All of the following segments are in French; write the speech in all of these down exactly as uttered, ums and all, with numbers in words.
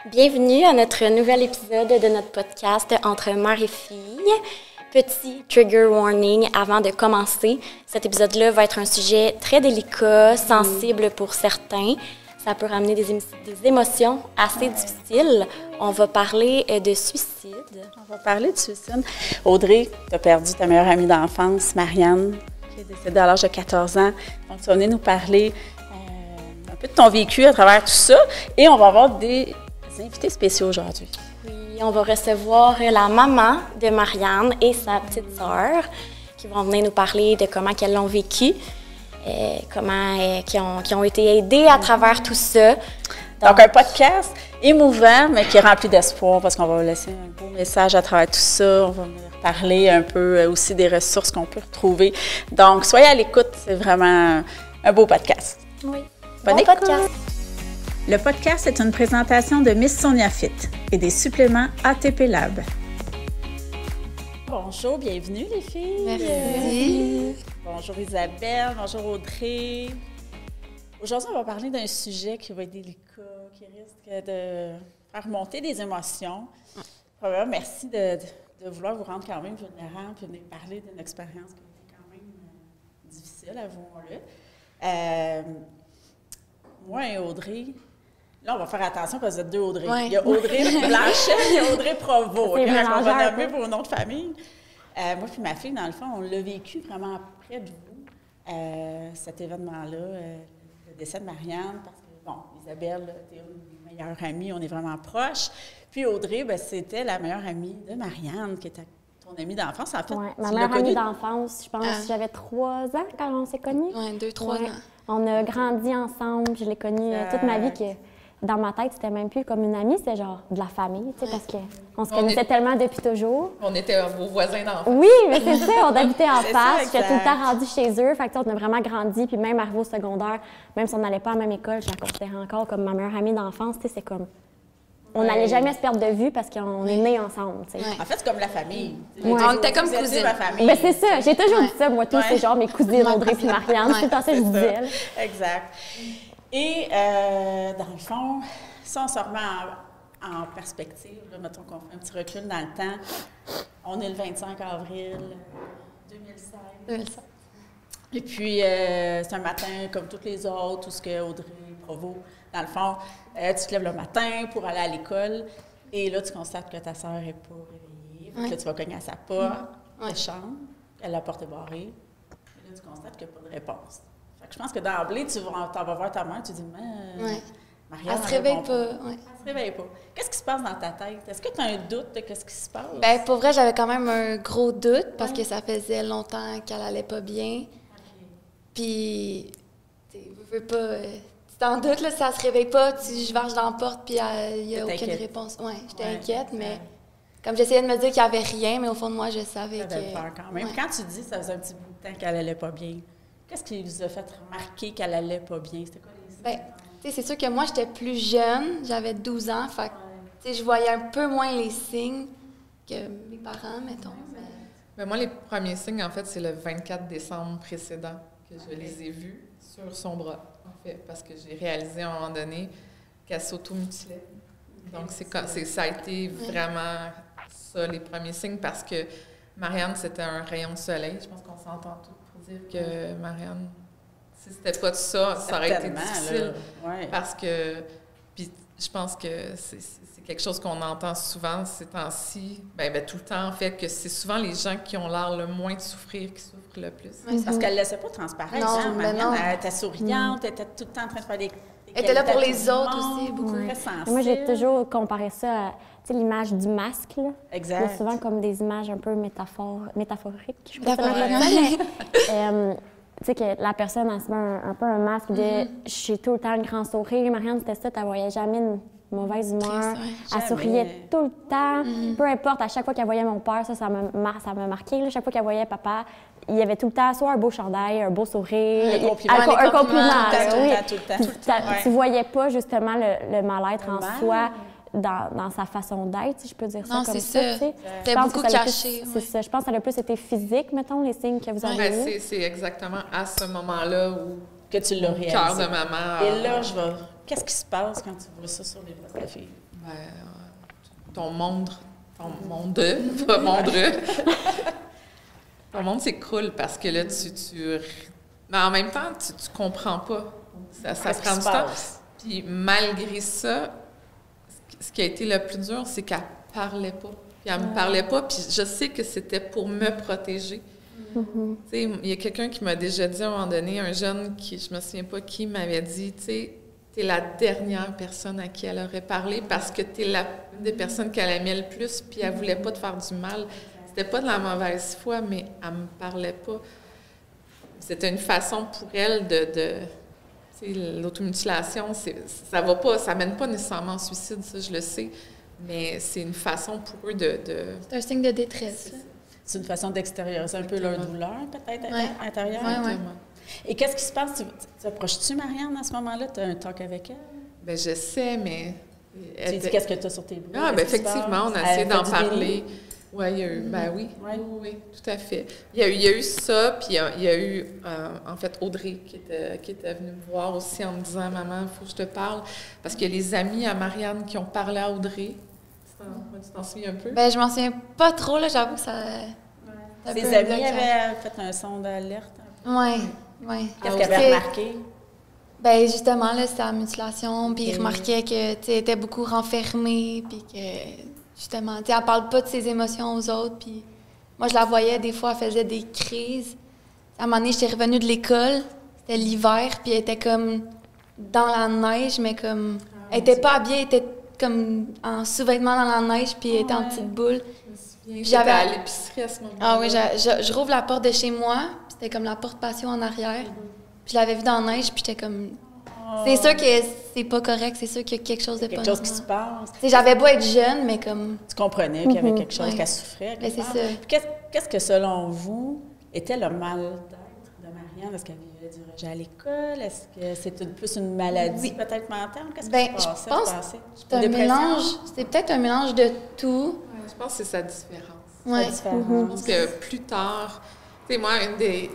Bienvenue à notre nouvel épisode de notre podcast Entre mère et fille. Petit trigger warning avant de commencer. Cet épisode-là va être un sujet très délicat, sensible pour certains. Ça peut ramener des, émo- des émotions assez difficiles. On va parler de suicide. On va parler de suicide. Audrey, tu as perdu ta meilleure amie d'enfance, Marianne, qui est décédée à l'âge de quatorze ans. Donc, tu vas venir nous parler euh, un peu de ton vécu à travers tout ça. Et on va avoir des invités spéciaux aujourd'hui. Oui, on va recevoir la maman de Marianne et sa petite sœur qui vont venir nous parler de comment elles l'ont vécu, euh, comment euh, qui ont, qui ont été aidées à travers tout ça. Donc, Donc, un podcast émouvant, mais qui est rempli d'espoir parce qu'on va vous laisser un beau message à travers tout ça. On va venir parler un peu aussi des ressources qu'on peut retrouver. Donc, soyez à l'écoute, c'est vraiment un beau podcast. Oui, Bonne bon écoute. podcast. Le podcast est une présentation de Miss Sonia Fit et des suppléments A T P Lab. Bonjour, bienvenue les filles. Merci. Bonjour Isabelle, bonjour Audrey. Aujourd'hui, on va parler d'un sujet qui va être délicat, qui risque de faire remonter des émotions. Premièrement, merci de, de, de vouloir vous rendre quand même vulnérable et venir parler d'une expérience qui a été quand même euh, difficile, avouons-le. Euh, moi et Audrey, là, on va faire attention parce que vous êtes deux Audrey. Ouais. Il y a Audrey Blanchet et il y a Audrey Provost. C'est Okay? On va mélangeur. nommer vos noms de famille. Euh, moi et ma fille, dans le fond, on l'a vécu vraiment près de vous, euh, cet événement-là, euh, le décès de Marianne, parce que, bon, Isabelle, tu es une des meilleures amies, on est vraiment proches. Puis Audrey, ben, c'était la meilleure amie de Marianne, qui était ton amie d'enfance. En fait, Ouais, ma tu meilleure l'as amie connue- d'enfance, je pense Ah. que j'avais trois ans quand on s'est connus. Oui, deux, trois Ouais. ans. On a grandi ensemble, je l'ai connue euh, toute ma vie que dans ma tête, c'était même plus comme une amie, c'était genre de la famille, tu sais, parce qu'on se On connaissait est- tellement depuis toujours. On était vos voisins d'enfance. Oui, mais c'est ça, on habitait en C'est ça, face, j'étais tout le exact. temps rendue chez eux, fait que tu sais, on a vraiment grandi, puis même arrivé au secondaire, même si on n'allait pas à la même école, je la considérais encore comme ma meilleure amie d'enfance, tu sais, c'est comme... On Ouais. n'allait jamais se perdre de vue parce qu'on est nés ensemble, tu sais. Ouais. En fait, c'est comme la famille. Ouais. On était comme Vous étiez cousines. ma famille. Ben c'est ça, j'ai toujours Ouais. dit ça, moi, tout, Ouais. c'est genre mes cousines Audrey puis Marianne, c'est tout le temps ça que je C'est disais. ça. là. Exact. Et euh, dans le fond, si on se remet en, en perspective, là, mettons qu'on fait un petit recul dans le temps, on est le vingt-cinq avril deux mille seize. deux mille sept. Et puis, euh, c'est un matin comme tous les autres, tout ce que Audrey Provost, dans le fond, euh, tu te lèves le matin pour aller à l'école et là, tu constates que ta sœur n'est pas réveillée. Fait que Ouais. là, tu vas cogner à sa porte, Ouais. de chambre, elle la porte est barrée. Et là, tu constates qu'il n'y a pas de réponse. Fait que je pense que d'emblée, tu vas, t'en vas voir ta mère, tu dis, mais Ouais. Marianne, Elle se réveille répond pas. Ouais. Elle se réveille pas. Qu'est-ce qui se passe dans ta tête? Est-ce que tu as un doute de ce qui se passe? Ben, pour vrai, j'avais quand même un gros doute parce que ça faisait longtemps qu'elle allait pas bien. Puis, tu sais, veux, veux pas. euh, tu t'en doutes, là, si elle se réveille pas, tu, je marche dans la porte, puis il n'y a T'es aucune inquiète. réponse. Ouais, j'étais Ouais, inquiète, mais ouais. comme j'essayais de me dire qu'il n'y avait rien, mais au fond de moi, je savais Ça que. avait peur quand même. Ouais. Quand tu dis que ça faisait un petit bout de temps qu'elle allait pas bien, qu'est-ce qui vous a fait remarquer qu'elle allait pas bien? C'était quoi les signes? Ben, tu sais, c'est sûr que moi, j'étais plus jeune, j'avais douze ans, fait que, tu sais, je voyais un peu moins les signes que mes parents, mettons. mais- Mais moi, les premiers signes, en fait, c'est le vingt-quatre décembre précédent que je les ai vus sur son bras, en fait, parce que j'ai réalisé à un moment donné qu'elle s'automutilait. Donc, c'est, quand- c'est, ça a été vraiment ça, les premiers signes, parce que Marianne, c'était un rayon de soleil. Je pense qu'on s'entend tous pour dire que Marianne, si c'était pas de ça, ça aurait été Certainement, difficile. là. Ouais. Parce que, puis je pense que c'est, c'est quelque chose qu'on entend souvent ces temps-ci, ben, ben, tout le temps en fait, que c'est souvent les gens qui ont l'air le moins de souffrir qui souffrent le plus. Ouais, Parce qu'elle ne laissait pas transparaître. Non, hein, ben Marianne, non. elle était souriante, elle était tout le temps en train de faire des. des Elle était là pour qualités à les tout le autres monde, aussi, beaucoup. Très Ouais. sensible. Moi, j'ai toujours comparé ça à tu sais, l'image du masque. Là. Il y Exact. a souvent comme des images un peu métaphore, métaphoriques. Je sais pas comment Métaphoriques. dire ça, mais, euh, tu sais, que la personne, elle se met un, un peu un masque de « j'ai tout le temps le grand sourire ». Marianne, c'était ça, tu ne voyais jamais une mauvaise humeur. Triste, ouais. Elle Jamais. souriait tout le temps. Peu importe, à chaque fois qu'elle voyait mon père, ça, ça m'a mar- ça m'a marqué. Là. Chaque fois qu'elle voyait papa, il y avait tout le temps soit un beau chandail, un beau sourire. Un il- compliment. un, Les un compliments, compliment, tout le temps, oui. tout le temps, tout le temps, Puis tout le temps, t'as- ouais. Tu voyais pas justement le, le mal-être Le en mal. soi dans, dans sa façon d'être, si je peux dire ça Non, comme c'est ça. ça. tu sais. C'était Je pense beaucoup que ça a caché, plus- ouais. C'est ça. Je pense que ça a plus été physique, mettons, les signes que vous avez Ben, eus. c'est, c'est exactement à ce moment-là où Que tu l'as le réalisé. cœur de maman a- Et là, je vais qu'est-ce qui se passe quand tu vois ça sur les réseaux de filles? Ben, euh, ton monde, ton monde, pas monde, ton monde s'écroule parce que là, tu, tu... Mais en même temps, tu, tu comprends pas. Ça, ça prend du temps. Puis malgré ça, ce qui a été le plus dur, c'est qu'elle parlait pas. Puis elle me parlait pas, puis je sais que c'était pour me protéger. Mm-hmm. Tu sais, il y a quelqu'un qui m'a déjà dit à un moment donné, un jeune qui, je me souviens pas qui, m'avait dit, tu sais, t'es la dernière personne à qui elle aurait parlé parce que t'es la une des personnes qu'elle aimait le plus, puis elle voulait pas te faire du mal. C'était pas de la mauvaise foi, mais elle me parlait pas. C'était une façon pour elle de... de tu sais, l'automutilation, c'est, ça va pas, ça mène pas nécessairement au suicide, ça, je le sais, mais c'est une façon pour eux de... de... C'est un signe de détresse. Là. C'est une façon d'extérioriser un peu leur douleur, peut-être, ouais. intérieure. Ouais, ouais. Et qu'est-ce qui se passe? Tu, tu approches-tu Marianne à ce moment-là? Tu as un talk avec elle? Bien, je sais, mais... Tu lui dis qu'est-ce que tu as sur tes bras? Ah, bien, effectivement, on a essayé d'en parler. Oui, il y a eu... Mm-hmm. Ben oui, ouais. oui, oui, tout à fait. Il y a eu, il y a eu ça, puis il y a, il y a eu, euh, en fait, Audrey qui était, qui était venue me voir aussi en me disant « Maman, il faut que je te parle. » Parce qu'il y a les amis à Marianne qui ont parlé à Audrey. Tu t'en souviens un peu? Bien, je m'en souviens pas trop, là, j'avoue que ça... Ouais. Ses amis avaient fait un son d'alerte? Oui, oui. Qu'est-ce qu'elle avait remarqué? Bien, justement, là, c'était la mutilation, puis il remarquait que, tu sais, elle était beaucoup renfermée, puis que... Justement, tu sais, elle parle pas de ses émotions aux autres, puis moi, je la voyais, des fois, elle faisait des crises. À un moment donné, j'étais revenue de l'école, c'était l'hiver, puis elle était comme dans la neige, mais comme... Elle était pas habillée, elle était comme en sous-vêtements dans la neige, puis elle était en petite boule. Puis j'avais à l'épicerie à ce moment-là. Ah oui, je, je, je rouvre la porte de chez moi, puis c'était comme la porte patio en arrière, puis je l'avais vue dans la neige, puis j'étais comme... C'est sûr que c'est pas correct, c'est sûr qu'il y a quelque chose de pas normal. Quelque chose qui se passe. T'sais, j'avais beau être jeune, mais comme... Tu comprenais qu'il y avait quelque chose, ouais. qu'elle souffrait. Mais c'est ça. Qu'est-ce, qu'est-ce que, selon vous, était le mal-être de Marianne? Est-ce qu'elle vivait du rejet à l'école? Est-ce que c'était plus une maladie, oui. peut-être mentale? Qu'est-ce ben, qui se passait? Je pense que c'est un mélange, c'est peut-être un mélange de tout. Ouais, je pense que c'est sa différence. Ouais. Sa différence. Mm-hmm. Je pense que plus tard... Tu sais, moi, une des...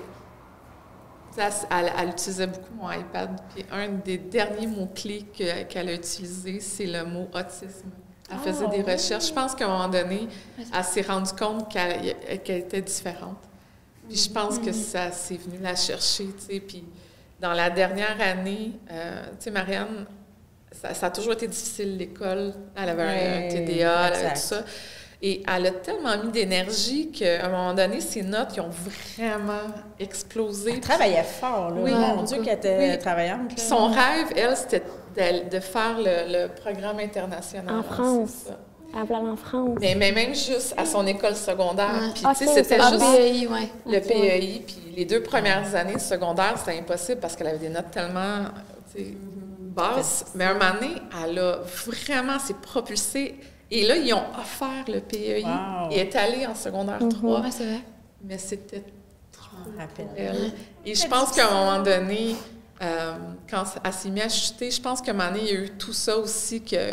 Elle, elle utilisait beaucoup mon iPad, puis un des derniers mots-clés que, qu'elle a utilisé, c'est le mot « autisme ». Elle oh, faisait des recherches. Je pense qu'à un moment donné, elle s'est rendue compte qu'elle, qu'elle était différente. Puis je pense mm-hmm. que ça c'est venu la chercher, tu sais. Puis dans la dernière année, euh, tu sais, Marianne, ça, ça a toujours été difficile, l'école. Elle avait ouais, un T D A, elle avait tout ça. Et elle a tellement mis d'énergie qu'à un moment donné, ses notes ils ont vraiment explosé. Elle travaillait fort, là. Oui, mon Dieu, qu'elle était oui. travaillante. Puis son rêve, elle, c'était de, de faire le, le programme international. En France. Elle voulait aller en France. Mais, mais même juste à son école secondaire. Ouais. Puis, okay, tu sais, c'était le juste P E I, ouais. le okay. P E I. Puis les deux premières années secondaires, c'était impossible parce qu'elle avait des notes tellement, tu sais, basses. Mais un moment donné, elle a vraiment s'est propulsée. Et là, ils ont offert le P E I. Wow. Et elle est allée en secondaire Mm-hmm. trois. Ouais, c'est vrai. Mais c'était trop rapide. Elle. Et je pense qu'à un moment donné, euh, quand elle s'est mise à chuter, je pense qu'à un moment donné, il y a eu tout ça aussi que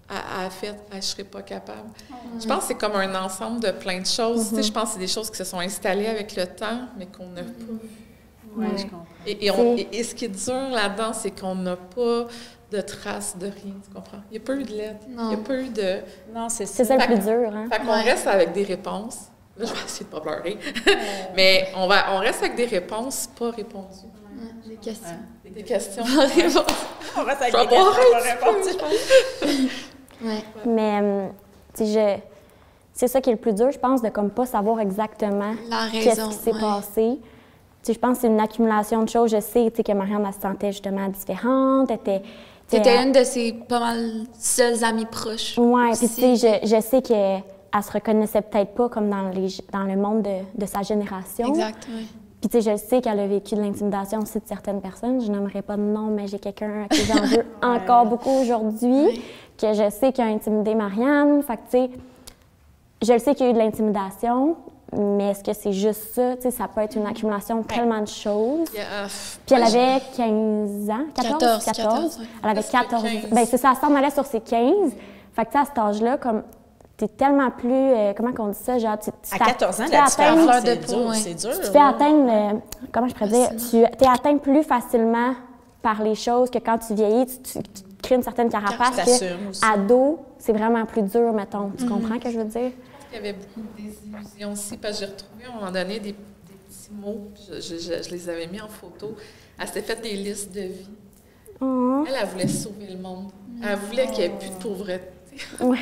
a fait « je ne serais pas capable mm-hmm. ». Je pense que c'est comme un ensemble de plein de choses. Mm-hmm. Je pense que c'est des choses qui se sont installées avec le temps, mais qu'on n'a mm-hmm. pas vues. Oui, ouais. je comprends. Et, et, on, et, et ce qui est dur là-dedans, c'est qu'on n'a pas de traces de rien, tu comprends? Il n'y a pas eu de lettres, il n'y a pas eu de... Non, c'est ça. C'est ça le plus dur, hein? Fait qu'on ouais. reste avec des réponses. Là, je vais essayer de ne pas pleurer. Mais on, va, on reste avec des réponses pas répondues. Ouais, des questions. Ouais. Des questions pas répondues. On reste avec des questions pas répondues. Ouais. Mais, tu sais, c'est ça qui est le plus dur, je pense, de comme pas savoir exactement la raison, qu'est-ce qui s'est ouais. passé. Tu sais, je pense que c'est une accumulation de choses. Je sais, tu sais, que Marianne, elle se sentait justement différente, elle était... C'était une de ses pas mal seules amies proches. Oui, puis tu sais, je, je sais qu'elle ne se reconnaissait peut-être pas comme dans, les, dans le monde de, de sa génération. Exact, oui. Puis tu sais, je sais qu'elle a vécu de l'intimidation aussi de certaines personnes. Je n'aimerais pas de nom, mais j'ai quelqu'un à qui j'en veux encore beaucoup aujourd'hui, oui. que je sais qui a intimidé Marianne. Fait que tu sais, je le sais qu'il y a eu de l'intimidation, mais est-ce que c'est juste ça? Tu sais, ça peut être une accumulation de tellement de choses. Yeah. Puis elle avait quinze ans, quatorze, quatorze, quatorze. Ouais. Elle avait quatorze. Bien, c'est ça, elle s'en allait sur ses quinze. Fait que tu sais, à cet âge-là, comme t'es tellement plus... Euh, comment qu'on dit ça? Genre, tu, tu à quatorze ans, tu la différence, c'est dur, ouais. c'est dur. Tu te fais atteindre... Euh, comment je pourrais dire? Tu t'es atteint plus facilement par les choses, que quand tu vieillis, tu, tu, tu crées une certaine carapace. Que ado, c'est vraiment plus dur, mettons. Tu mm-hmm. comprends ce que je veux dire? Il y avait beaucoup de désillusions aussi, parce que j'ai retrouvé à un moment donné des, des petits mots, je, je, je, je les avais mis en photo. Elle s'était fait des listes de vie. Oh. Elle, elle voulait sauver le monde. Elle voulait qu'il n'y ait plus de pauvreté. Ouais.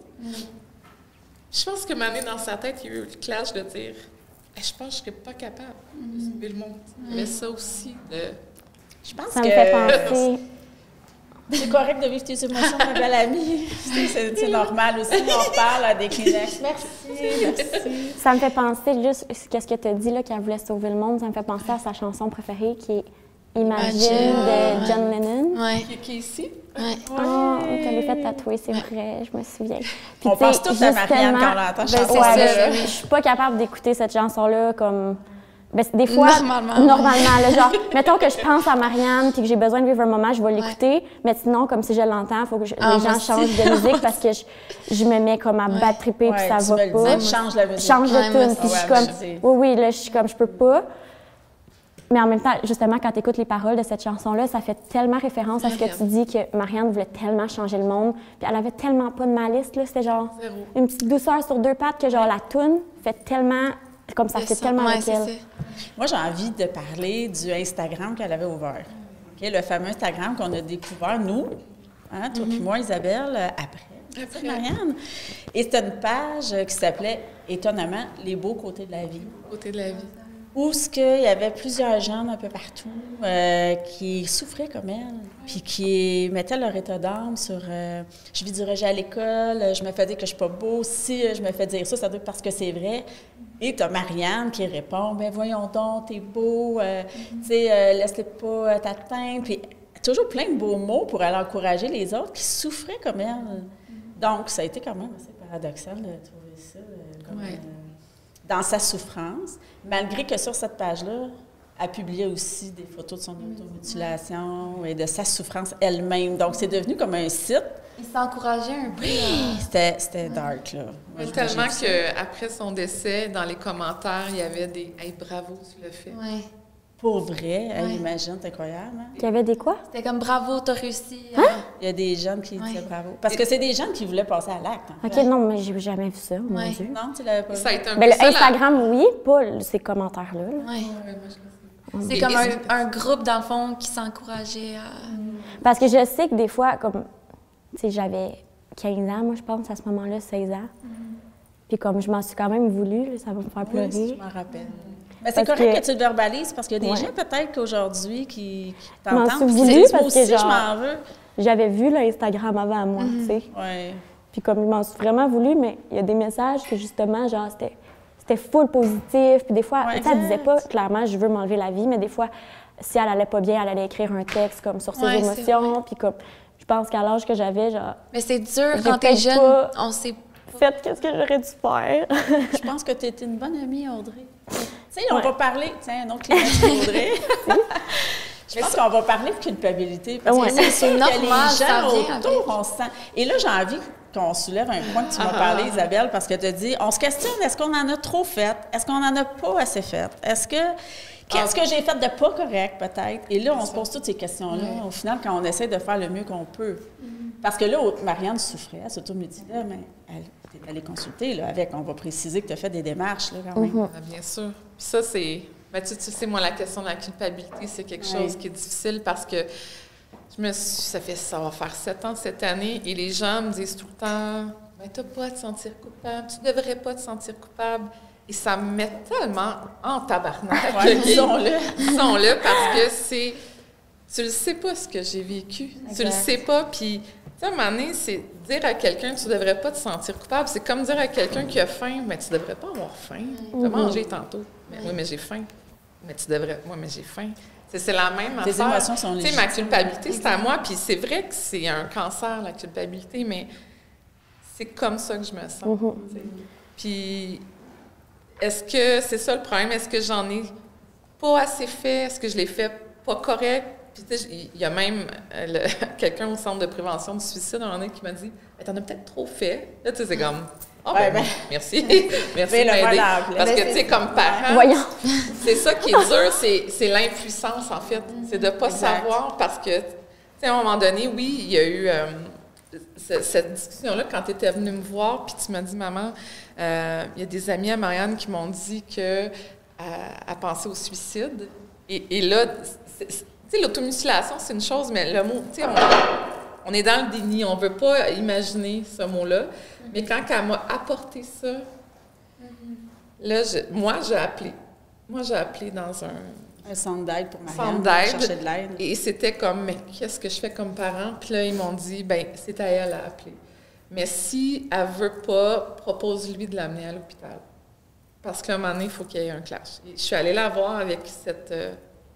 Je pense que Mané, dans sa tête, il y a eu le clash de dire hey, je pense que je ne serais pas capable de sauver le monde. Mais ça aussi, de... je pense ça que... me fait penser... C'est correct de vivre tes émotions, ma belle amie. C'est, c'est normal aussi. On parle à des Kleenex. Merci, merci. Ça me fait penser, juste, qu'est-ce que tu as dit, là, qu'elle voulait sauver le monde, ça me fait penser à sa chanson préférée, qui est Imagine, Imagine de John ouais. Lennon. Ouais. Qui, qui est ici? Ouais. Oh, tu l'avais fait tatouer, c'est vrai, je me souviens. Puis, on pense tous à Marianne quand on l'entend chanter. Ouais, je, je suis pas capable d'écouter cette chanson-là comme... Ben, des fois, normalement, normalement là, genre, mettons que je pense à Marianne puis que j'ai besoin de vivre un moment, je vais l'écouter, ouais. mais sinon, comme si je l'entends, il faut que je, ah, les gens changent de musique parce que je, je me mets comme à ouais. battre triper puis ouais, ça va pas. Dire, change la musique. Change de ouais, tune, puis je suis comme, oui, oui, là, je suis comme, je peux pas. Mais en même temps, justement, quand tu écoutes les paroles de cette chanson-là, ça fait tellement référence à ce que tu dis que Marianne voulait tellement changer le monde, puis elle avait tellement pas de malice, là, c'était genre Zéro. Une petite douceur sur deux pattes que genre la toune fait tellement... Comme ça fait tellement ouais, avec elle. Moi, j'ai envie de parler du Instagram qu'elle avait ouvert. Okay? Le fameux Instagram qu'on a découvert, nous, hein, toi et mm-hmm. moi, Isabelle, après, après. Marianne. Et c'était une page qui s'appelait, étonnamment, « Les beaux côtés de la vie ». Côté de la vie. Où ce qu'il y avait plusieurs jeunes un peu partout euh, qui souffraient comme elle, puis qui mettaient leur état d'âme sur euh, « je vis du rejet à l'école, je me fais dire que je suis pas beau, si je me fais dire ça, ça doit être parce que c'est vrai ». Et tu as Marianne qui répond « bien voyons donc, t'es beau, euh, mm-hmm. tu sais, euh, laisse-les pas euh, t'atteindre ». Puis toujours plein de beaux mots pour aller encourager les autres qui souffraient comme elle. Mm-hmm. Donc, ça a été quand même assez paradoxal de trouver ça euh, comme... Ouais. Euh, dans sa souffrance, malgré que sur cette page-là, elle publiait aussi des photos de son automutilation et de sa souffrance elle-même. Donc, c'est devenu comme un site. Il s'encourageait un peu. Oui, c'était, c'était dark, là. Moi, tellement qu'après son décès, dans les commentaires, il y avait des « Hey, bravo, tu l'as fait. » Oui. Pour vrai, ouais. elle imagine, c'est incroyable. Hein? Il y avait des quoi? C'était comme « Bravo, t'as réussi. » Hein? Il y a des jeunes qui ouais. disaient bravo. Parce que c'est des jeunes qui voulaient passer à l'acte. En OK, fait. non, mais j'ai jamais vu ça, mon ouais. Dieu. Non, tu l'avais pas ça vu. a été un ben, peu le Instagram, la... oui, pas ces commentaires-là. Là. Oui. Ouais, c'est comme un, un groupe, dans le fond, qui s'encourageait à... Parce que je sais que des fois, comme, tu sais, j'avais quinze ans, moi, je pense, à ce moment-là, seize ans. Mm-hmm. Puis comme je m'en suis quand même voulu, là, ça va me faire pleurer. Oui, je m'en rappelle. Mais c'est parce correct que... que tu le verbalises, parce qu'il y a des ouais. gens, peut-être, qu'aujourd'hui, qui, qui t'entendent. Je m'en suis voulu parce aussi, que, genre, je m'en veux. J'avais vu l'Instagram avant moi, mm-hmm. tu sais. Oui. Puis comme je m'en suis vraiment voulu, mais il y a des messages que, justement, genre, c'était... C'était full positif. Puis des fois, ouais, elle disait pas clairement, je veux m'enlever la vie, mais des fois, si elle allait pas bien, elle allait écrire un texte comme sur ses ouais, émotions. Puis comme, je pense qu'à l'âge que j'avais, genre. Mais c'est dur quand t'es jeune, pas on sait pas. Faites qu'est-ce que j'aurais dû faire. Je pense que tu étais une bonne amie, Audrey. Tu sais, on ouais. va parler. Tiens, un autre client, Audrey. Je pense qu'on va parler de culpabilité. Parce ouais. que c'est sûr normal, que les gens autour, on se sent. Et là, j'ai envie qu'on soulève un point que tu m'as parlé, Isabelle, parce que tu as dit, on se questionne, est-ce qu'on en a trop fait? Est-ce qu'on en a pas assez fait? Est-ce que, qu'est-ce que j'ai fait de pas correct, peut-être? Et là, on se pose toutes ces questions-là, oui. au final, quand on essaie de faire le mieux qu'on peut. Mm-hmm. Parce que là, Marianne souffrait, elle s'automutilait, mais elle est allée consulter, là, avec, on va préciser que tu as fait des démarches, là, quand même. Mm-hmm. Ah, bien sûr. Puis ça, c'est, ben, tu, tu sais, moi, la question de la culpabilité, c'est quelque oui. chose qui est difficile parce que Je me suis, ça fait ça va faire sept ans cette année et les gens me disent tout le temps ben, « tu n'as pas à te sentir coupable, tu ne devrais pas te sentir coupable ». Et ça me met tellement en tabarnak. Ouais, disons-le. Disons-le parce que c'est... Tu ne sais pas ce que j'ai vécu. Exact. Tu ne le sais pas. Puis, tu sais, à un moment donné, c'est dire à quelqu'un « tu ne devrais pas te sentir coupable ». C'est comme dire à quelqu'un qui a faim « mais tu ne devrais pas avoir faim. Tu as mangé tantôt. » Mais, oui, mais j'ai faim. « Mais tu devrais... » Moi, mais j'ai faim. C'est, c'est la même affaire. Tes émotions sont légitimes. Tu sais, ma culpabilité, c'est à moi. Puis c'est vrai que c'est un cancer, la culpabilité, mais c'est comme ça que je me sens. Mm-hmm. Puis est-ce que c'est ça le problème? Est-ce que j'en ai pas assez fait? Est-ce que je l'ai fait pas correct? Puis tu sais, il y a même euh, le, quelqu'un au centre de prévention du suicide un moment donné qui m'a dit « t'en as peut-être trop fait. » Là, tu sais, c'est comme... Ah, Ouais, ben, ben. merci. Merci Mais de le m'aider. faire dans la Parce que, plaie. tu sais, comme parent, Voyons. c'est ça qui est dur, c'est, c'est l'impuissance, en fait. C'est de ne pas Exact. savoir parce que, tu sais, à un moment donné, oui, il y a eu euh, ce- cette discussion-là quand tu étais venue me voir, puis tu m'as dit, maman, euh, il y a des amis à Marianne qui m'ont dit qu'elle a pensé au suicide. Et, et là, c'est- c'est- tu sais, l'automutilation, c'est une chose, mais le mot, tu sais, on, on est dans le déni, on ne veut pas imaginer ce mot-là. Mais quand elle m'a apporté ça, là, je- moi, j'ai appelé. Moi, j'ai appelé dans un Un centre d'aide pour Marianne. centre d'aide. Chercher de l'aide. Et c'était comme, mais qu'est-ce que je fais comme parent? Puis là, ils m'ont dit, ben c'est à elle à appeler. Mais si elle veut pas, propose-lui de l'amener à l'hôpital. Parce qu'à un moment donné, il faut qu'il y ait un clash. Et je suis allée la voir avec cette, euh,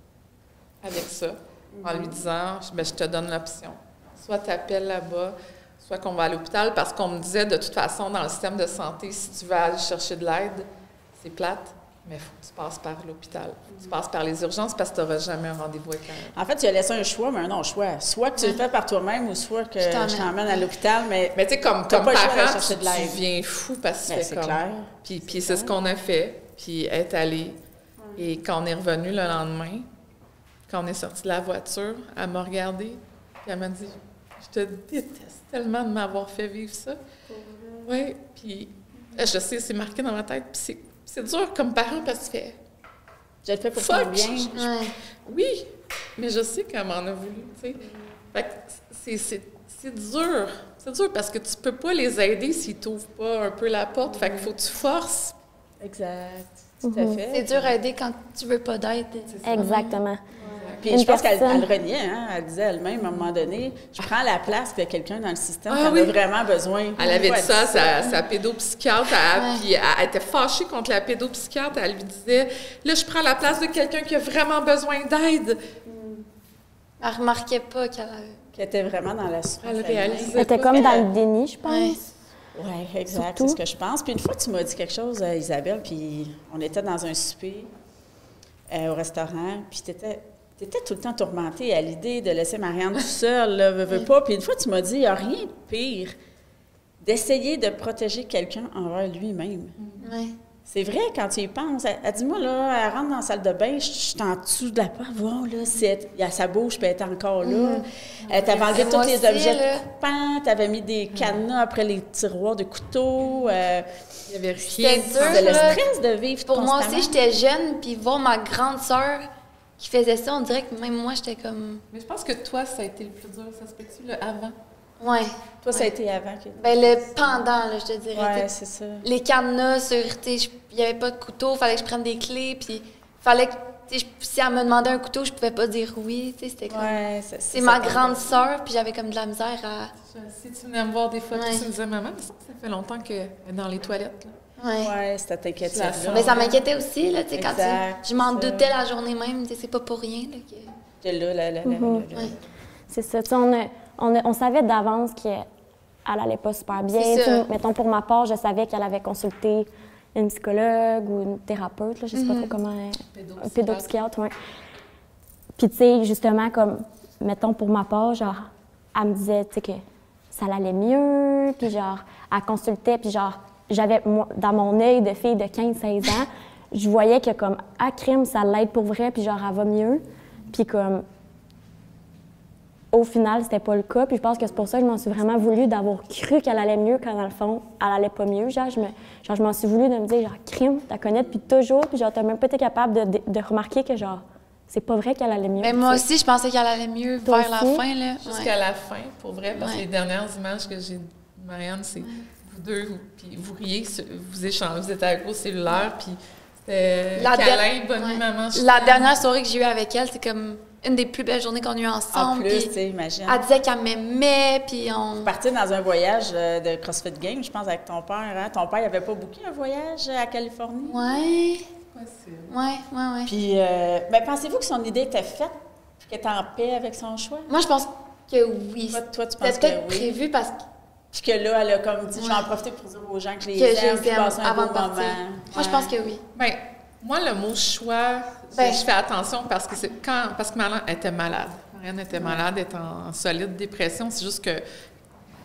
avec ça, en lui disant, ben, je te donne l'option. Soit tu appelles là-bas, soit qu'on va à l'hôpital, parce qu'on me disait, de toute façon, dans le système de santé, si tu vas aller chercher de l'aide, c'est plate, mais il faut que tu passes par l'hôpital. Faut que tu passes par les urgences, parce que tu n'auras jamais un rendez-vous avec un... En fait, tu as laissé un choix, mais un non-choix. Soit que tu le fais par toi-même, ou soit que Je je t'emmène. t'emmène à l'hôpital, mais... Mais tu sais, comme, T'as comme pas le choix d'aller parent, chercher tu, de l'aide. tu deviens fou, parce que Ben, tu c'est fais comme... clair. Puis, puis c'est ce qu'on a fait, puis elle est allée. Et quand on est revenu le lendemain, quand on est sorti de la voiture, elle m'a regardée, puis elle m'a dit, je te déteste tellement de m'avoir fait vivre ça. Oui, puis euh, je sais, c'est marqué dans ma tête, puis c'est, c'est dur comme parent parce que tu fais, Je le fais pour Fuck! ton bien. Ouais. oui, mais je sais qu'elle m'en a voulu, tu sais. Fait que c'est, c'est, c'est dur, c'est dur parce que tu peux pas les aider s'ils t'ouvrent pas un peu la porte, fait qu'il faut que tu forces. Exact. Tout à fait. C'est dur à aider quand tu veux pas d'aide. Exactement. Puis Une je pense qu'elle personne- elle reniait, hein? Elle disait elle-même, à un moment donné, je prends la place qu'il y a quelqu'un dans le système Ah qui en oui. a vraiment besoin. Elle avait Ouais, dit ça à dit sa, sa pédopsychiatre, elle, Ouais. puis elle, elle était fâchée contre la pédopsychiatre, elle lui disait « Là, je prends la place de quelqu'un qui a vraiment besoin d'aide. Elle remarquait pas qu'elle avait... Qu'elle était vraiment dans la souffrance. Elle réalisait. Elle était comme dans le déni, je pense. Ouais. Oui, exact, Surtout. c'est ce que je pense. Puis une fois, tu m'as dit quelque chose, euh, Isabelle, puis on était dans un souper euh, au restaurant, puis tu étais, tout le temps tourmentée à l'idée de laisser Marianne tout seule, là, veux, veux pas. Puis une fois, tu m'as dit, il n'y a rien de pire d'essayer de protéger quelqu'un envers lui-même. Ouais. C'est vrai, quand tu y penses. Elle, elle dit, moi, là, elle rentre dans la salle de bain, je je suis en dessous de la porte, voir, là, c'est, il y a sa bouche, puis elle est encore là. Elle t'avait enlevé Et tous moi les aussi, objets là. coupants, t'avais mis des cadenas après les tiroirs de couteaux. euh, Il y avait rien. C'était dur, c'est le là. stress de vivre Pour moi constamment. aussi, j'étais jeune, puis voir ma grande sœur qui faisait ça, on dirait que même moi, j'étais comme... Mais je pense que toi, ça a été le plus dur, ça se peut-tu, le avant? Ouais. Toi, ça a été avant. Que... Ben, le pendant, là, je te dirais. Ouais, T'sais, c'est ça. les cadenas sur, tu sais, il n'y avait pas de couteau, fallait que je prenne des clés, puis fallait que, tu sais, je- si elle me demandait un couteau, je pouvais pas dire oui, tu sais, c'était comme... Ouais, c'est C'est ma grande sœur, puis j'avais comme de la misère à... Si tu venais me voir des fois, Ouais. tu me disais, maman, ça fait longtemps qu'elle est dans les toilettes. Là. Ouais. Ouais, c'était t'inquiète. La sens. Mais ça m'inquiétait aussi, là, tu sais, quand Exact, tu... Je m'en c'est ça. doutais la journée même, tu sais, c'est pas pour rien, là, que... J'étais là, là, là, là, Mhm. là, là. Ouais. C'est ça. Tu sais, on, a- on, a- on savait d'avance qu'elle allait pas super bien. C'est Tu sais, ça. mettons, pour ma part, je savais qu'elle avait consulté une psychologue ou une thérapeute, là, je sais Mhm. pas trop comment... Pédopsychiatre. Un pédopsychiatre, oui. Puis, tu sais, justement, comme, mettons, pour ma part, genre, elle me disait, tu sais, que ça allait mieux, puis genre, elle consultait, puis genre, j'avais, moi, dans mon œil de fille de quinze seize ans, je voyais que, comme, à crime, ça l'aide pour vrai, puis genre, elle va mieux. Puis, comme, au final, c'était pas le cas, puis je pense que c'est pour ça que je m'en suis vraiment voulu d'avoir cru qu'elle allait mieux, quand, dans le fond, elle allait pas mieux. Genre, je me, genre, je m'en suis voulu de me dire, genre, crime, t'as connais depuis toujours, puis genre, t'as même pas été capable de, de, de remarquer que, genre, c'est pas vrai qu'elle allait mieux. Mais moi tu sais. aussi, je pensais qu'elle allait mieux Toi vers la aussi? fin, là. Jusqu'à Ouais. la fin, pour vrai, parce que Ouais. les dernières images que j'ai de Marianne, c'est vous deux, vous- puis vous riez, sur- vous échangez, vous êtes avec vos cellulaires, puis c'était La câlin, der- bonne nuit, ouais. maman. je La t'aime. dernière soirée que j'ai eue avec elle, c'est comme une des plus belles journées qu'on a eues En ensemble. plus, puis tu sais, imagine. elle disait qu'elle m'aimait, puis on... Partir dans un voyage euh, de CrossFit Games, je pense, avec ton père. Hein? Ton père, il avait pas booké un voyage à Californie? Ouais, Possible. ouais, ouais, ouais. Puis, euh, ben, pensez-vous que son idée était faite, puis qu'elle était en paix avec son choix? Moi, je pense que oui. Toi, toi, tu penses C'était peut-être que oui? prévu parce que Puis que là, elle a comme dit, je vais en Ouais. profiter pour dire aux gens que je les que aime, je puis les aime passer un avant beau de partir. moment. Moi, je pense que oui. Ben, moi, le mot choix, je- Ben- je fais attention parce que c'est quand parce que Marianne était malade. Marianne était malade, elle était en solide dépression. C'est juste que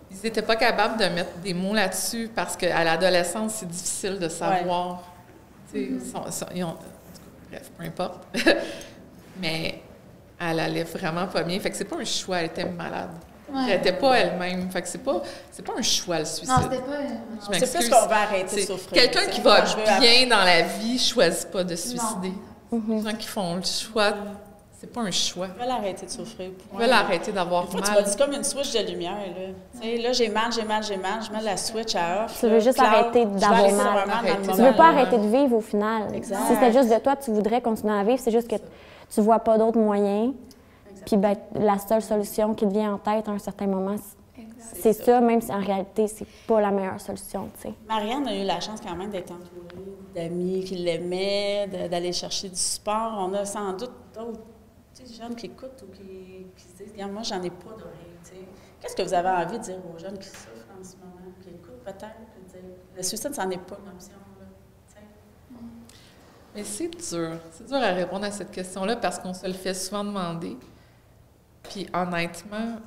ils n'étaient pas capables de mettre des mots là-dessus parce qu'à l'adolescence, c'est difficile de savoir. Ouais. Mm-hmm. Sont, sont, ils ont, bref, peu importe. Mais elle allait vraiment pas bien. Fait que c'est pas un choix, elle était malade. Ouais. Elle n'était pas elle-même. Fait que c'est pas, c'est pas un choix, le suicide. Non, c'était pas... Je c'est plus qu'on va arrêter de souffrir. Quelqu'un qui va bien dans la vie ne choisit pas de se suicider. Mm-hmm. Les gens qui font le choix, c'est pas un choix. Ils veulent arrêter de souffrir. Ils veulent arrêter d'avoir mal. Tu vas dire comme une switch de lumière. Là, mm-hmm. là j'ai mal, j'ai mal, j'ai mal. Je mets la switch à off. Tu veux juste cloud, arrêter d'avoir mal. mal tu veux pas arrêter de vivre au final. Exact. Si c'était juste de toi, tu voudrais continuer à vivre. C'est juste que tu vois pas d'autres moyens. Puis ben, la seule solution qui te vient en tête à un certain moment, c'est ça. ça, même si en réalité, c'est pas la meilleure solution, tu sais. Marianne a eu la chance quand même d'être entourée d'amis qui l'aimaient, d'aller chercher du support. On a sans doute d'autres jeunes qui écoutent ou qui, qui se disent « moi, j'en ai pas d'oreille », tu sais. Qu'est-ce que vous avez envie de dire aux jeunes qui souffrent en ce moment, qui écoutent peut-être, dire le suicide, ça n'est pas une option, là, tu sais. Mais c'est dur. C'est dur à répondre à cette question-là parce qu'on se le fait souvent demander. Puis honnêtement,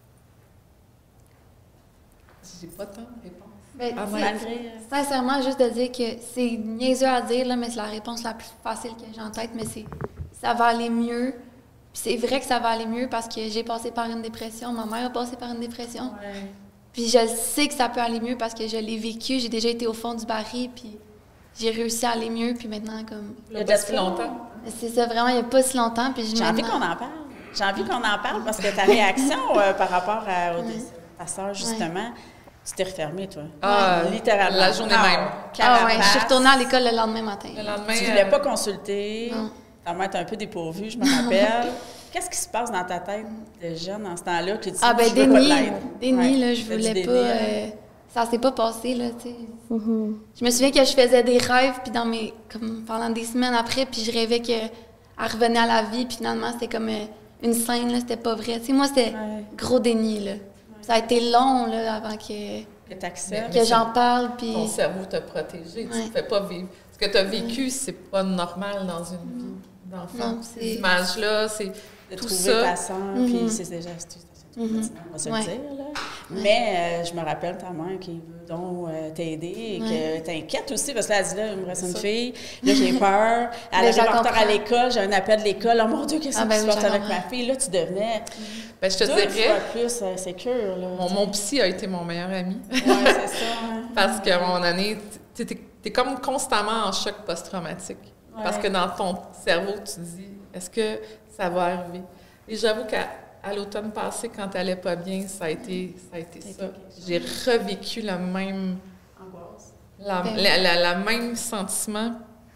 j'ai pas tant de réponses. Ben, sincèrement, juste de dire que c'est niaiseux à dire, là, mais c'est la réponse la plus facile que j'ai en tête, mais c'est ça va aller mieux. Puis c'est vrai que ça va aller mieux parce que j'ai passé par une dépression, ma mère a passé par une dépression. Ouais. Puis je sais que ça peut aller mieux parce que je l'ai vécu, j'ai déjà été au fond du baril, puis j'ai réussi à aller mieux, puis maintenant, comme... Il y a pas si longtemps. C'est ça, vraiment, il n'y a pas si longtemps, puis j'ai envie qu'on en parle. J'ai envie qu'on en parle parce que ta réaction euh, par rapport à au décès de ta soeur, justement, ouais. tu t'es refermée, toi. Ah, ouais. Littéralement. La journée ah, même. Ah ouais, je suis retournée à l'école le lendemain matin. Le lendemain, tu ne voulais pas consulter. Non. Ta mère était un peu dépourvue, je me rappelle. Qu'est-ce qui se passe dans ta tête de jeune en ce temps-là que tu dis ah, ben, je déni, veux pas de l'aide? Déni, ouais. là, je voulais déni, pas... Euh, ça s'est pas passé, là, tu sais. Mm-hmm. Je me souviens que je faisais des rêves, puis dans mes... comme pendant des semaines après, puis je rêvais qu'elle revenait à la vie, puis finalement, c'était comme... Euh, une scène, là, c'était pas vrai. Tu sais, moi, c'était ouais. gros déni, là. Ouais. Ça a été long, là, avant que... Que t'acceptes. Que j'en parle, puis... Ton cerveau t'a protégé. Ouais. Tu ne fais pas vivre. Ce que tu as vécu, ouais. c'est pas normal dans une vie d'enfant. Ces images-là, c'est de tout trouver ça. ta sœur, mm-hmm. puis c'est déjà... Mm-hmm. On va se ouais. le dire, là. Ouais. Mais euh, je me rappelle ta mère qui veut donc euh, t'aider et ouais. que t'inquiète aussi, parce que là, elle dit, là, il me reste une fille, là, j'ai peur, elle arrive en retard à l'école, j'ai un appel de l'école, oh mon Dieu, qu'est-ce ah, ben, qui se passe avec ma fille? Là, tu devenais ben, je te deux dirais, fois plus euh, sécure, là. Mon, mon psy a été mon meilleur ami. Oui, c'est ça. Hein. Parce qu'à un moment donné, tu es comme constamment en choc post-traumatique. Ouais. Parce que dans ton cerveau, tu te dis, est-ce que ça va arriver? Et j'avoue qu'à À l'automne passé, quand elle allait pas bien, ça a été ça. A été ça. J'ai revécu le même... Angoisse. La, la, la, la même sentiment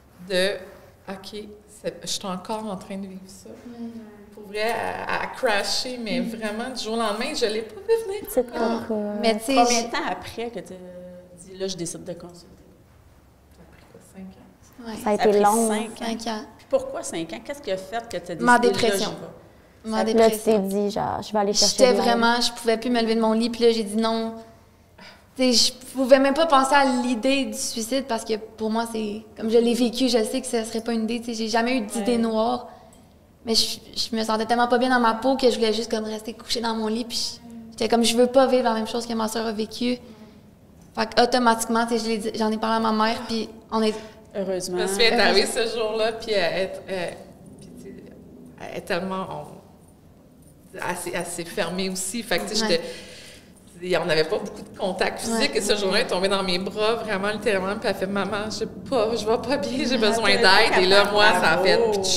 de « OK, je suis encore en train de vivre ça. Mm-hmm. » Pour vrai, à, à crasher, mais mm-hmm. vraiment, du jour au lendemain, je ne l'ai pas vu venir. C'est ah. cool. Mais combien de temps après que tu as dit « Là, je décide de consulter » ? Ça a pris quoi, cinq ans? Ouais. Ça a été long. Cinq ans. Cinq ans. Puis pourquoi cinq ans? Qu'est-ce qui a fait que tu as décidé Ma dépression. Là, Ma là, tu t'es dit, genre, je vais aller chercher J'étais vraiment, je pouvais plus me lever de mon lit, puis là, j'ai dit non. Tu sais, je pouvais même pas penser à l'idée du suicide parce que pour moi, c'est... Comme je l'ai vécu, je sais que ce serait pas une idée, tu sais, j'ai jamais eu d'idée ouais. noire. Mais je, je me sentais tellement pas bien dans ma peau que je voulais juste comme rester couchée dans mon lit, puis j'étais comme, je veux pas vivre la même chose que ma soeur a vécu. Fait qu'automatiquement, tu sais, j'en ai parlé à ma mère, puis on est... Heureusement. Je me suis arrivée ce jour-là, puis elle, elle, elle, elle est tellement... On, assez, assez fermée aussi. Fait que, tu sais, ouais. j'étais... On n'avait pas beaucoup de contact physique. Ouais. Et ce jour-là, elle est tombée dans mes bras, vraiment, littéralement. Puis elle fait « Maman, je pas, je vais pas bien, j'ai besoin d'aide. » Et là, moi, ça a fait...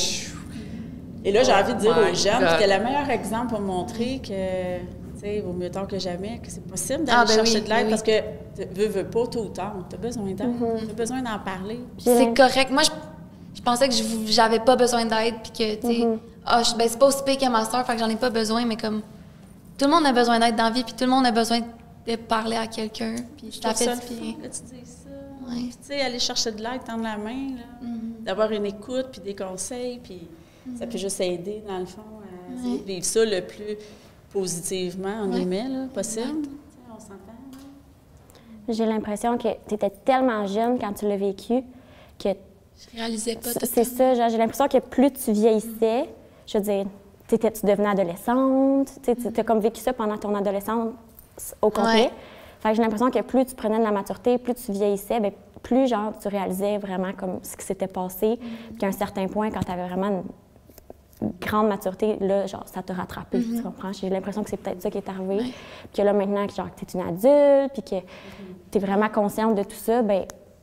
Et là, j'ai envie de dire oh aux jeunes, puis c'était le meilleur exemple pour montrer que, tu sais, vaut mieux tard que jamais, que c'est possible d'aller ah, ben chercher oui, de l'aide ben parce oui. que, veux, veux pas, tôt ou tard, tu as besoin d'aide. Mm-hmm. Tu as besoin d'en parler. C'est correct. Moi, je, je pensais que j'avais pas besoin d'aide, puis que, tu sais... Mm-hmm. Ah, oh, ben c'est pas aussi pire que ma soeur, fait que j'en ai pas besoin, mais comme tout le monde a besoin d'aide dans la vie, puis tout le monde a besoin de parler à quelqu'un, puis je t'ai fait du bien. Là, tu dis ça. Ouais. Tu sais, aller chercher de l'aide, tendre la main, là, mm-hmm. d'avoir une écoute, puis des conseils, puis mm-hmm. ça peut juste aider, dans le fond, à ouais. vivre ça le plus positivement, en guillemets, ouais. possible. On s'entend. J'ai l'impression que tu étais tellement jeune quand tu l'as vécu que je réalisais pas tout c'est ça, genre, j'ai l'impression que plus tu vieillissais, je veux dire, tu devenais adolescente, tu as comme vécu ça pendant ton adolescence, au complet. Ouais. Fait que j'ai l'impression que plus tu prenais de la maturité, plus tu vieillissais, bien, plus genre tu réalisais vraiment comme ce qui s'était passé. Puis à un certain point, quand tu avais vraiment une grande maturité, là, genre, ça t'a rattrapé, Mm-hmm. tu comprends? J'ai l'impression que c'est peut-être ça qui est arrivé. Puis que là, maintenant, que genre, tu es une adulte, puis que tu es vraiment consciente de tout ça, bien,